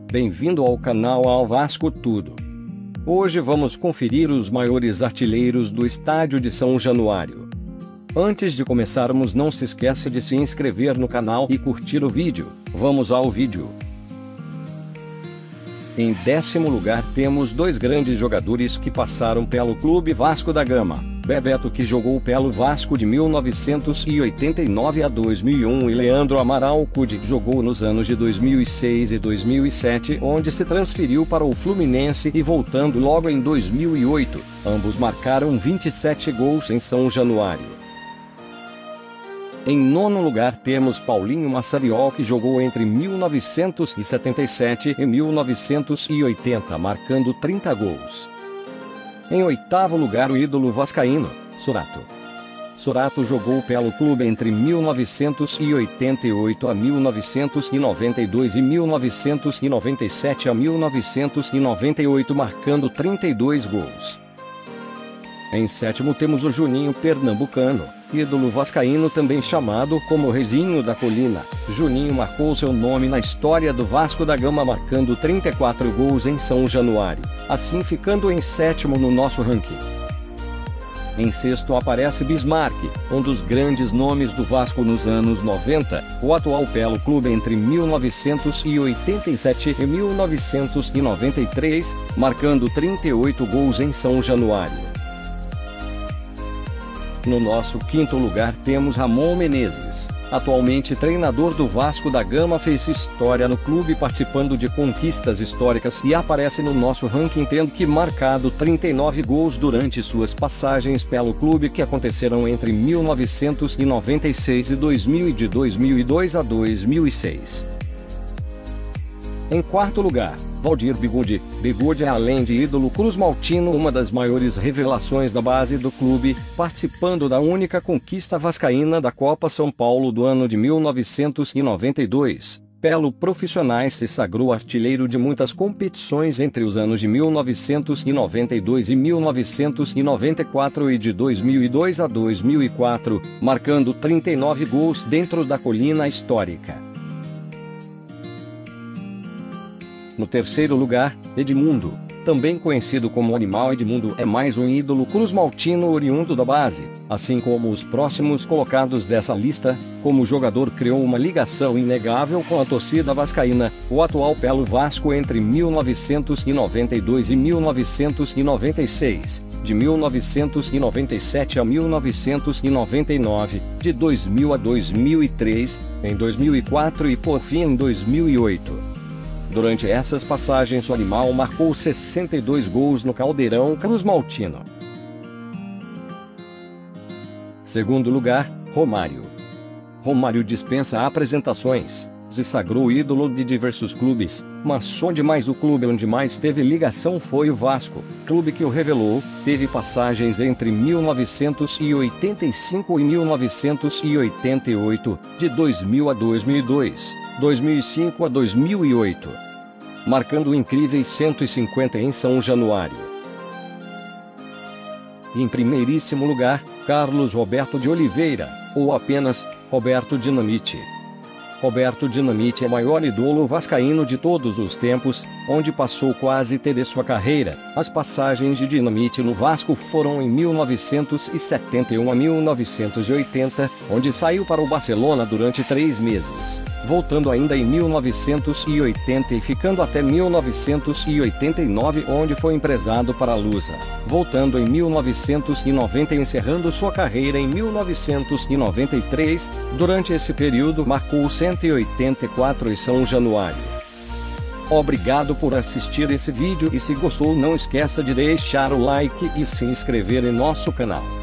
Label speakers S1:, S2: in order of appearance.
S1: Bem-vindo ao canal Ao Vasco Tudo. Hoje vamos conferir os maiores artilheiros do estádio de São Januário. Antes de começarmos, não se esqueça de se inscrever no canal e curtir o vídeo. Vamos ao vídeo. Em 10º lugar temos dois grandes jogadores que passaram pelo Clube Vasco da Gama. Bebeto, que jogou pelo Vasco de 1989 a 2001, e Leandro Amaral, que jogou nos anos de 2006 e 2007, onde se transferiu para o Fluminense e voltando logo em 2008. Ambos marcaram 27 gols em São Januário. Em 9º lugar temos Paulinho Massariol, que jogou entre 1977 e 1980, marcando 30 gols. Em 8º lugar, o ídolo vascaíno, Sorato. Sorato jogou pelo clube entre 1988 a 1992 e 1997 a 1998, marcando 32 gols. Em 7º temos o Juninho Pernambucano, ídolo vascaíno também chamado como Rezinho da Colina. Juninho marcou seu nome na história do Vasco da Gama, marcando 34 gols em São Januário, assim ficando em 7º no nosso ranking. Em 6º aparece Bismarck, um dos grandes nomes do Vasco nos anos 90, o atual pelo clube entre 1987 e 1993, marcando 38 gols em São Januário. No nosso 5º lugar temos Ramon Menezes, atualmente treinador do Vasco da Gama, fez história no clube participando de conquistas históricas e aparece no nosso ranking tendo que marcado 39 gols durante suas passagens pelo clube, que aconteceram entre 1996 e 2000 e de 2002 a 2006. Em 4º lugar, Valdir Bigode. Bigode é, além de ídolo cruzmaltino, uma das maiores revelações da base do clube, participando da única conquista vascaína da Copa São Paulo do ano de 1992. Pelo Profissionais se sagrou artilheiro de muitas competições entre os anos de 1992 e 1994 e de 2002 a 2004, marcando 39 gols dentro da colina histórica. No 3º lugar, Edmundo, também conhecido como Animal. Edmundo é mais um ídolo cruzmaltino oriundo da base, assim como os próximos colocados dessa lista. Como jogador, criou uma ligação inegável com a torcida vascaína, o atual pelo Vasco entre 1992 e 1996, de 1997 a 1999, de 2000 a 2003, em 2004 e por fim em 2008. Durante essas passagens, o Animal marcou 62 gols no Caldeirão cruzmaltino. 2º lugar, Romário. Romário dispensa apresentações, se sagrou ídolo de diversos clubes, mas onde mais o clube onde mais teve ligação foi o Vasco, clube que o revelou. Teve passagens entre 1985 e 1988, de 2000 a 2002, 2005 a 2008, marcando incríveis 150 em São Januário. Em 1º lugar, Carlos Roberto de Oliveira, ou apenas Roberto Dinamite. Roberto Dinamite é o maior ídolo vascaíno de todos os tempos, onde passou quase toda sua carreira. As passagens de Dinamite no Vasco foram em 1971 a 1980, onde saiu para o Barcelona durante 3 meses, voltando ainda em 1980 e ficando até 1989, onde foi emprestado para a Lusa, voltando em 1990 e encerrando sua carreira em 1993. Durante esse período marcou 184 em São Januário. Obrigado por assistir esse vídeo e se gostou, não esqueça de deixar o like e se inscrever em nosso canal.